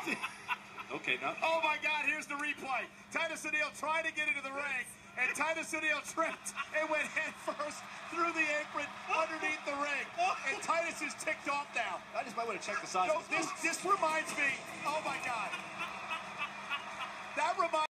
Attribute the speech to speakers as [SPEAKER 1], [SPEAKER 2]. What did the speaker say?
[SPEAKER 1] Okay, now.
[SPEAKER 2] Oh, my God, here's the replay. Titus O'Neil trying to get into the ring, and Titus O'Neil tripped and went head first through the apron underneath the ring. And Titus is ticked off now.
[SPEAKER 1] I just might want to check the size.
[SPEAKER 2] No, this reminds me, oh, my God. That reminds